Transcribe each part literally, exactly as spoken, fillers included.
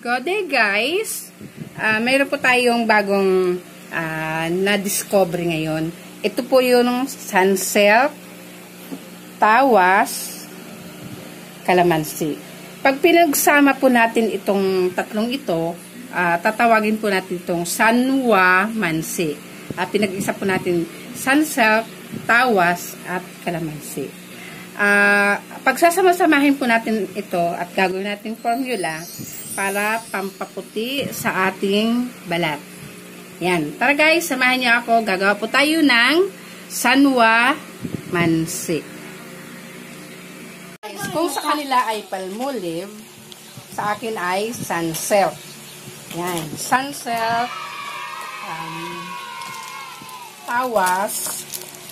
Good day guys! Uh, mayroon po tayong bagong uh, na-discover ngayon. Ito po yung sunsilk, tawas, kalamansi. Pag pinagsama po natin itong tatlong ito, uh, tatawagin po natin itong sanwa mansi. Uh, pinag-isa po natin sunsilk, tawas, at kalamansi. Uh, pagsasama-samahin po natin ito at gagawin natin formula para pampaputi sa ating balat. Yan. Tara guys, samahan niyo ako. Gagawa po tayo ng sanwa mansi. Kung sa kanila ay palmolive, sa akin ay sunsilk. Yan. Sunsilk, um, tawas,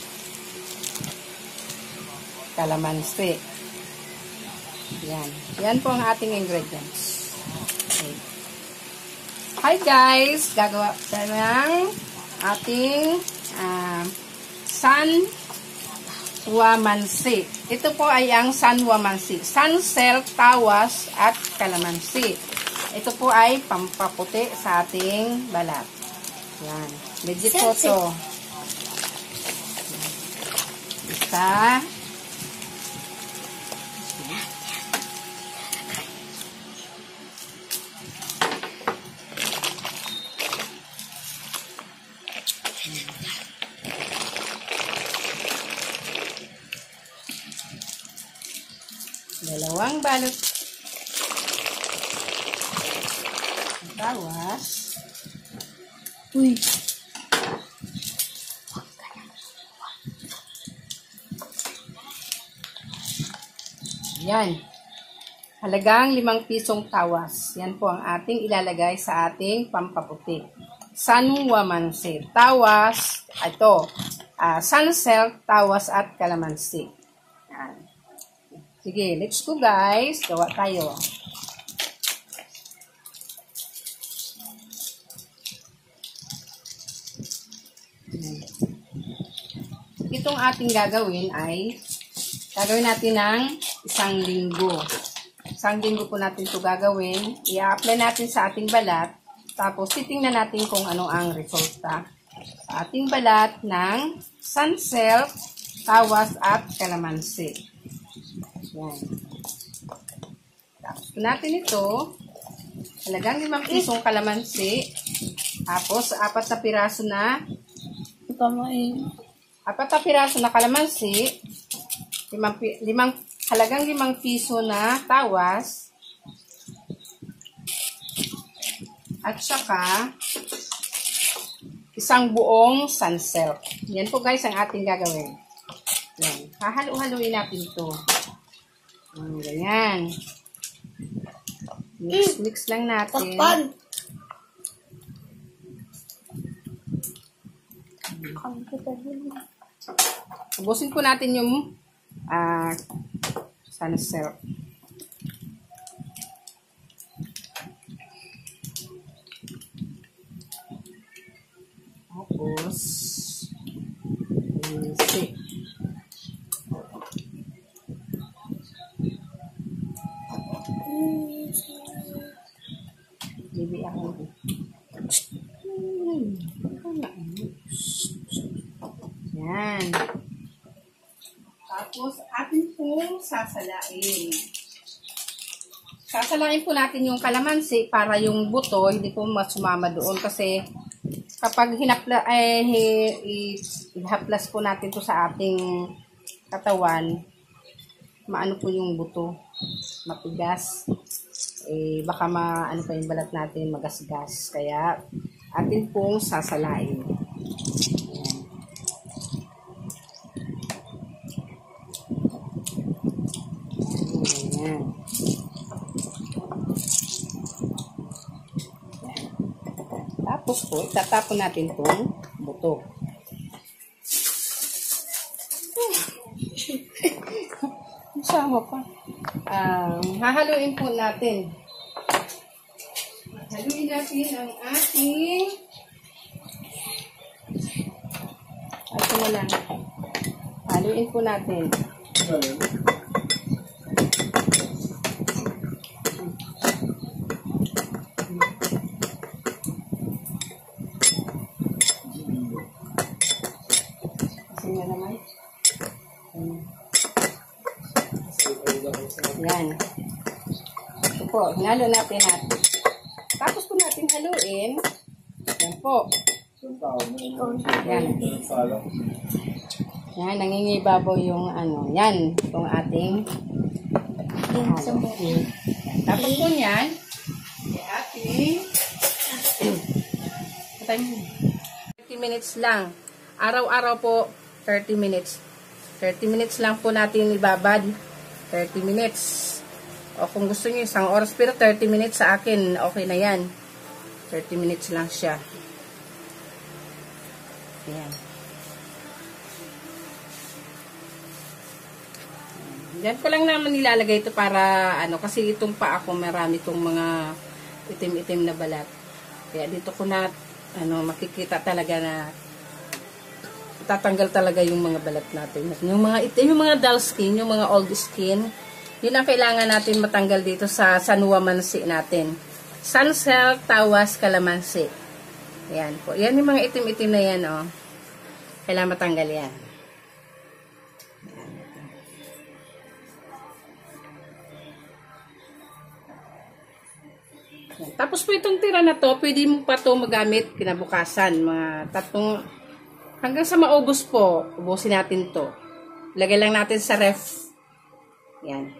kalamansi. Yan. Yan po ang ating ingredients. Okay. Hi guys! Gagawa tayo ng ating uh, sanwa mansi. Ito po ay ang sanwa mansi. Sunsilk, tawas, at kalamansi. Ito po ay pampaputi sa ating balat. Yan. Legit po ito. Isa. Dalawang balot tawas. Uy. Yan. Halagang limang pisong tawas. Yan po ang ating ilalagay sa ating pampaputi. Sanwa mansi. Tawas. Ito. Uh, sunsilk, tawas, at kalamansi. Yan. Sige, let's go guys. Gawa tayo. Itong ating gagawin ay gagawin natin ng isang linggo. Isang linggo po natin ito gagawin. I-apply natin sa ating balat. Tapos titingnan natin kung ano ang resulta sa ating balat ng sunsilk, tawas, at kalamansi. Yan. Tapos po natin ito. Halagang limang pisong kalamansi. Tapos apat na piraso na apat na piraso na kalamansi. Limang, limang, halagang limang piso na tawas. At saka isang buong sunsilk. Yan po guys ang ating gagawin. Yan. Hahalo-haluin natin ito. Hmm, ganyan. Mix, mix lang natin. Takpan! Ubusin po natin yung uh, sunsilk. Tapos, music. Bibi ako. Yan. Tapos, atin pong sasalain. Sasalain po natin yung kalamansi para yung buto hindi po masumama doon kasi kapag hinapla, eh, ihaplas po natin to sa ating katawan, maano po yung buto, matigas. Eh, baka maano pa yung balat natin, magasgas. Kaya, atin pong sasalain. Ayan. Ayan. Tapos po, itatapon natin itong buto. Sama pa. Um, hahaluin po natin. Haluin natin ang ating ito mo lang. Haluin po natin. asin na naman. Yan. Ito po, hinalo natin natin. Tapos po natin haluin. Yan po. Yan. Yan, nangingibabaw yung ano. Yan, itong ating halo. Yan. Tapos po yan, ating thirty minutes lang. Araw-araw po, thirty minutes. thirty minutes lang po natin ibabad. thirty minutes. O kung gusto niyo isang oras, pero thirty minutes sa akin, okay na yan. thirty minutes lang siya. Ayan. Diyan ko lang naman nilalagay ito para, ano, kasi itong pa ako, marami itong mga itim-itim na balat. Kaya dito ko na, ano, makikita talaga na tatanggal talaga yung mga balat natin. Yung mga itim, yung mga dull skin, yung mga old skin, yun ang kailangan natin matanggal dito sa Sanwa Mansi natin. Suncell, Tawas, Calamansi. Ayan po. Yan yung mga itim-itim na yan, oh. Kailangan matanggal yan. Yan. Tapos po itong tira na to, pwede mo pa to magamit kinabukasan. Mga tatlong, hanggang sa maubos po, ubusin natin to. Lagay lang natin sa ref. Yan.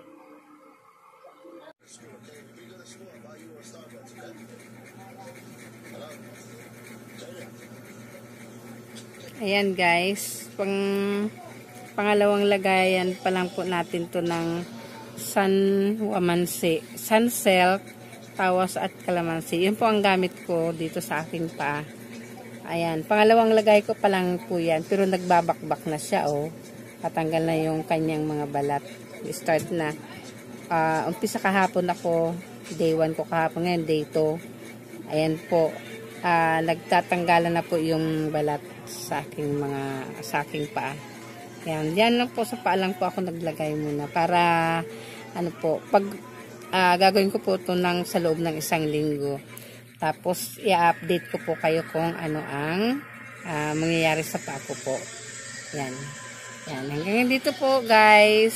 Ayan guys, pang pangalawang lagayan pa lang po natin to ng Sanwa Mansi, Suncell, Tawas at Calamansi. Yun po ang gamit ko dito sa aking paa. Ayan, pangalawang lagay ko pa lang po yan, pero nagbabakbak na siya, oh. Patanggal na yung kanyang mga balat. Start na. Uh, umpisa kahapon ako, day one ko kahapon, ngayon day two. Ayan po, uh, nagtatanggalan na po yung balat sa aking mga, sa aking paa. Ayan, yan lang po sa paa lang po ako naglagay muna para, ano po, pag uh, gagawin ko po ito ng, sa loob ng isang linggo. Tapos, i-update ko po kayo kung ano ang uh, mangyayari sa paa ko po. Yan. Yan. Hanggang dito po, guys.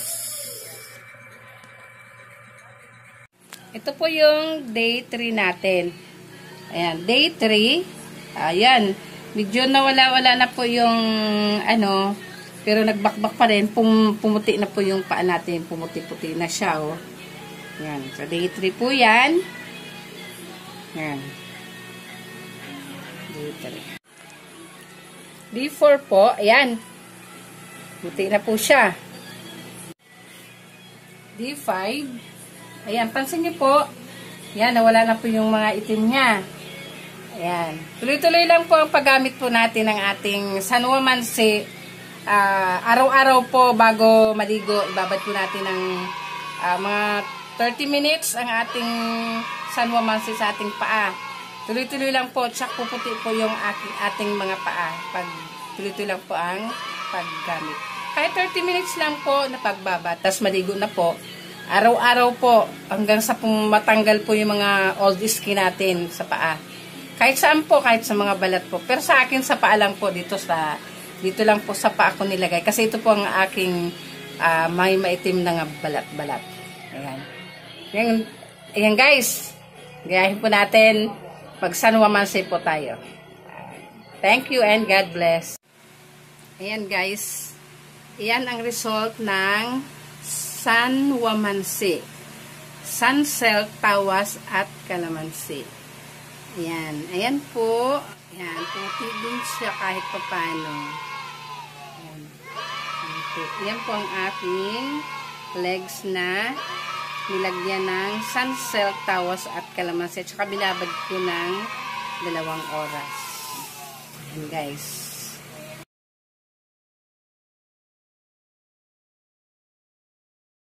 Ito po yung day three natin. Ayan. Day three. Ayan. Medyo nawala-wala na po yung ano, pero nagbakbak pa rin. Pum pumuti na po yung paa natin. Pumuti-puti na siya, oh. Yan. So, day three po yan. Yan. Day three. Day four po. Ayan. Puti na po siya. Day five. Ayan. Pansin niyo po. Yan. Nawala na po yung mga itim niya. Ayan. Tuloy-tuloy lang po ang paggamit po natin ng ating Sanwa Mansi. Uh, Araw-araw po bago maligo, ibabad po natin ng uh, mga thirty minutes ang ating Sanwa Mansi sa ating paa. Tuloy-tuloy lang po, tsak puputi po yung ating, ating mga paa. Pag tuloy-tuloy lang po ang paggamit. Kahit thirty minutes lang po na pagbabad, tas maligo na po. Araw-araw po hanggang sa matanggal po yung mga old skin natin sa paa. Kahit saan po, kahit sa mga balat po. Pero sa akin, sa paa lang po, dito sa dito lang po sa paa ko nilagay. Kasi ito po ang aking uh, may maitim na balat-balat. Ayan. Ayan, ayan guys. Gayahin po natin. Mag Sanwa Mansi po tayo. Thank you and God bless. Ayan guys. Ayan ang result ng Sanwa Mansi. Suncell, Tawas at Calamansi. Ayan. Ayan po. Ayan. Puti din siya kahit papano. Ayan. Ayan po. Ayan po ang aking legs na nilagyan ng Suncell, Tawas at Calamansi. At saka binabad ko ng dalawang oras. Ayan guys.